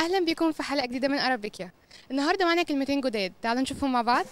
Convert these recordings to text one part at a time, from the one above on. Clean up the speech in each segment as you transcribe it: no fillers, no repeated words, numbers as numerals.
اهلا بكم في حلقه جديده من ارابيكيا. النهارده معانا كلمتين جداد، تعالوا نشوفهم مع بعض.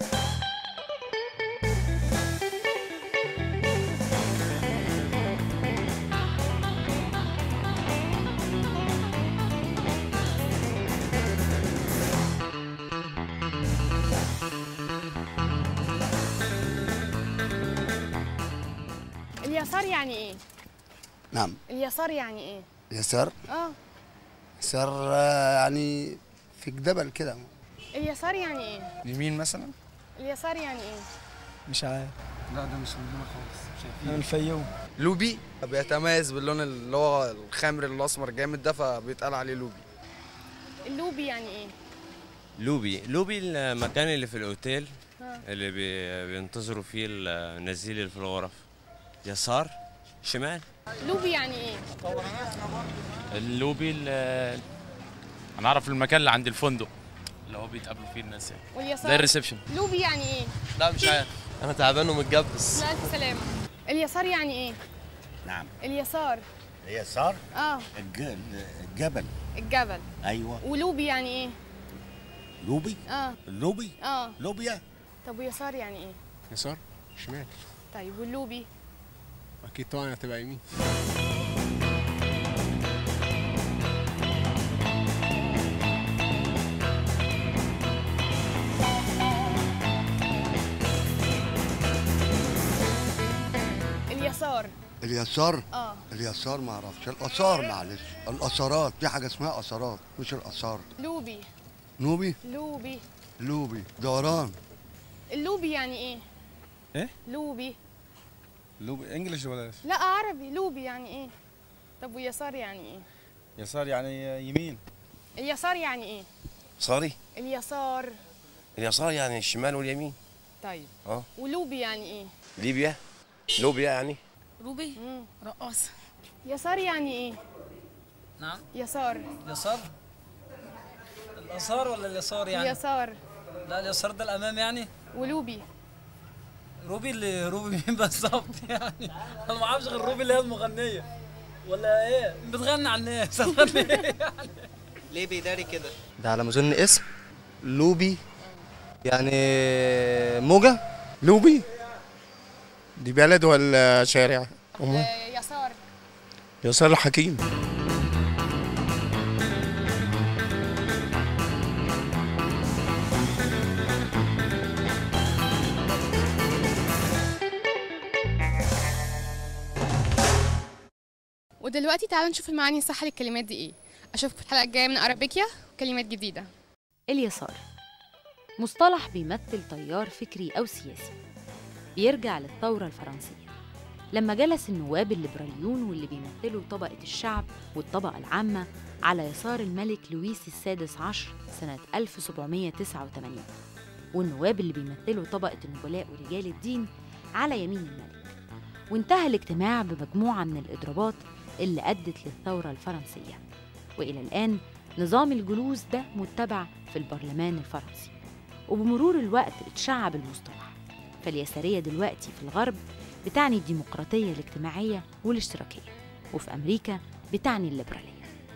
اليسار يعني ايه؟ نعم. اليسار يعني ايه؟ يسار؟ يسار يعني في جبل كده. اليسار يعني ايه؟ يمين مثلا؟ اليسار يعني ايه؟ مش عارف. لا ده مش عندنا خالص، شايفين. من الفيوم. لوبي بيتميز باللون اللي هو الخمر الاسمر جامد ده، فبيتقال عليه لوبي. اللوبي يعني ايه؟ لوبي المكان اللي في الاوتيل اللي بينتظروا فيه النزيل اللي في الغرف. يسار شمال. لوبي يعني ايه؟ اللوبي انا اعرف المكان اللي عند الفندق اللي هو بيتقابلوا فيه الناس يعني. واليسار؟ ده الريسبشن. لوبي يعني ايه؟ لا مش عارف، انا تعبان ومتجبس. لا الف سلامه. اليسار يعني ايه؟ نعم. اليسار. اليسار؟ الجبل. الجبل. ايوه. ولوبي يعني ايه؟ لوبي؟ اللوبي؟ اه لوبيا. طب ويسار يعني ايه؟ يسار شمال. طيب واللوبي؟ اكيد طبعا هتبقى يمين. اليسار. اليسار؟ اليسار ما اعرفش. الاثار، معلش. الاثارات، في حاجه اسمها اثارات مش الاثار. لوبي. نوبي؟ لوبي دوران. اللوبي يعني ايه؟ ايه؟ لوبي انجلش ولا؟ لا عربي. لوبي يعني ايه؟ طب ويسار يعني ايه؟ يسار يعني يمين. اليسار يعني ايه؟ صاري. اليسار يعني الشمال واليمين. طيب. ولوبي يعني ايه؟ لوبيا يعني روبي رقاصة. يسار يعني ايه؟ نعم. يسار. اليسار ولا اليسار يعني؟ اليسار. لا اليسار ده الامام يعني. ولوبي؟ روبي مين بالظبط يعني؟ انا ما اعرفش غير روبي اللي هي المغنيه ولا ايه؟ بتغني على الناس هتغني ايه يعني؟ ليه بيداري كده؟ ده على ما اظن اسم لوبي يعني موجة. لوبي دي بلد ولا شارع؟ يسار. يسار الحكيم. ودلوقتي تعالوا نشوف المعاني الصح للكلمات دي ايه. اشوفكم في الحلقه الجايه من ارابيكيا وكلمات جديده. اليسار مصطلح بيمثل تيار فكري أو سياسي بيرجع للثورة الفرنسية لما جلس النواب الليبراليون واللي بيمثلوا طبقة الشعب والطبقة العامة على يسار الملك لويس السادس عشر سنة 1789، والنواب اللي بيمثلوا طبقة النبلاء ورجال الدين على يمين الملك. وانتهى الاجتماع بمجموعة من الإضرابات اللي أدت للثورة الفرنسية، وإلى الآن نظام الجلوس ده متبع في البرلمان الفرنسي. وبمرور الوقت اتشعب المصطلح، فاليسارية دلوقتي في الغرب بتعني الديمقراطية الاجتماعية والاشتراكية، وفي أمريكا بتعني الليبرالية.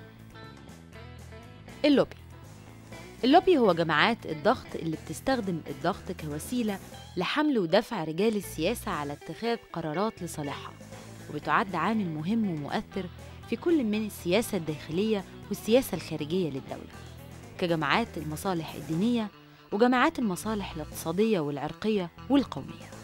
اللوبي هو جماعات الضغط اللي بتستخدم الضغط كوسيلة لحمل ودفع رجال السياسة على اتخاذ قرارات لصالحها، وبتعد عامل مهم ومؤثر في كل من السياسة الداخلية والسياسة الخارجية للدولة، كجماعات المصالح الدينية وجماعات المصالح الاقتصادية والعرقية والقومية.